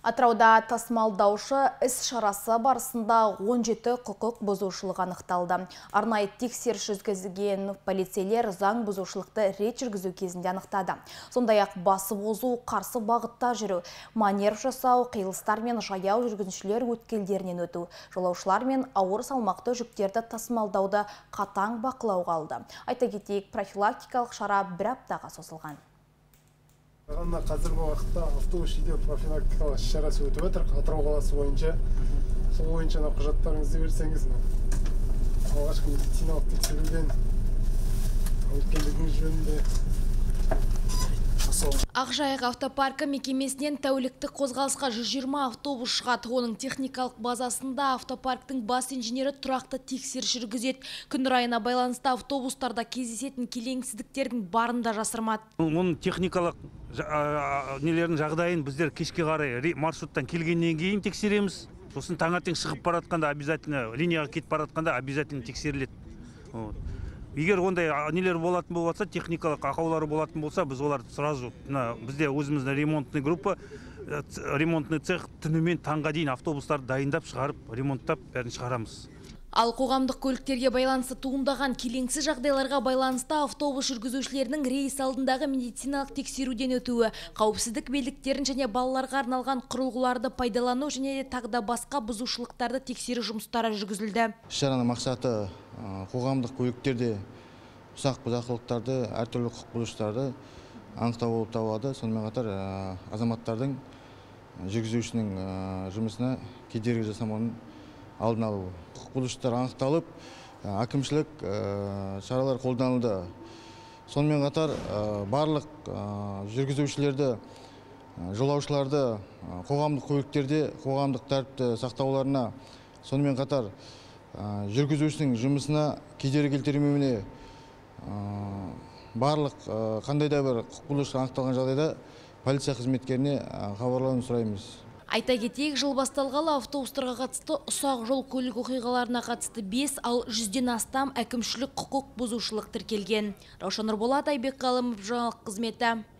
Атырауда тасымалдаушы іс-шарасы барысында 17 құқық бұзушылық анықталды. Арнайы тексеріс жүргізген полицейлер заң бұзушылықты рет жүргізу кезінде анықтады. Сондай-ақ басып озу, қарсы бағытта жүру, маневр жасау, қиылыстар мен жаяу жүргіншілер өткелдерінен өту, жолаушылар мен ауыр салмақты жүктерді тасымалдауды қатаң бақылауға алды. Айта кетейік, профилактикалық шара бір аптаға созылған. Қазіргі уақытта автобус жедел профилактикалық іс-шарасы өтіп отыр. Атырау қаласы бойынша. Сол бойынша құжаттарыңызды берсеңіз, алғашқы медициналық тексеруден өткендігіңіз жөнінде. Ақжайық автопаркі мекемесінен тәуліктік қозғалысқа 120 автобус шығады. Оның техникалық базасында автопарктың бас инженері тұрақты тексеріс жүргізеді. Күн райына байланысты автобустарда кездесетін келеңсіздіктердің барында жасырмады. Оның техникалық нелердің жағдайын біздер кешке қарай маршруттан келгеннен кейін тексереміз. Сосын таңертең шығып баратқанда обязательно, линияға кетіп баратқанда обязательно тексеріледі. Егер ондай нелер болатын болса, техникалық ақаулары болатын болса, біз олар сразу бізде өзіміздің ремонтный группа, ремонтный цех түнімен таңға дейін автобустарды дайындап шығарып, ремонттап бәрін шығарамыз. Ал қоғамдық көліктерге байланысты туындаған келеңсіз жағдайларға байланысты автобус жүргізушілерінің рейс алдындағы медициналық тексеруден өтуі, қауіпсіздік белдіктерін және балаларға арналған құрылғыларды пайдалану және тағда басқа бұзушылықтарды тексеру жұмыстары жүргізілді. Іс-шараның мақсаты қоғамдық көліктерде ұсақ бұзақылықтарды, әртүрлі құқық бұзушылықтарды анықтау болып табылады. Сонымен қатар азаматтардың жүргізушінің жұмысына кедергі жасамауын алдын алу. Құқық бұзушылықтар анықталып, әкімшілік шаралар қолданылды. Сонымен қатар барлық жүргізушілерді, жолаушыларды қоғамдық көліктерде қоғамдық тәртіпті сақтауларына, сонымен қатар жүргізушінің жұмысына кедергі келтірмеуіне, барлық қандай да бір құқық бұзушылық анықталған жағдайда полиция қызметкеріне хабарлауын сұраймыз. Айта кетейік, жыл басталғалы автобустарға қатысты ұсақ жол көлік оқиғаларына қатысты 5, ал 100-ден астам әкімшілік құқық бұзушылық тіркелген. Раушан Нұрболат, Айбек Қалымов, жаңалық қызметі.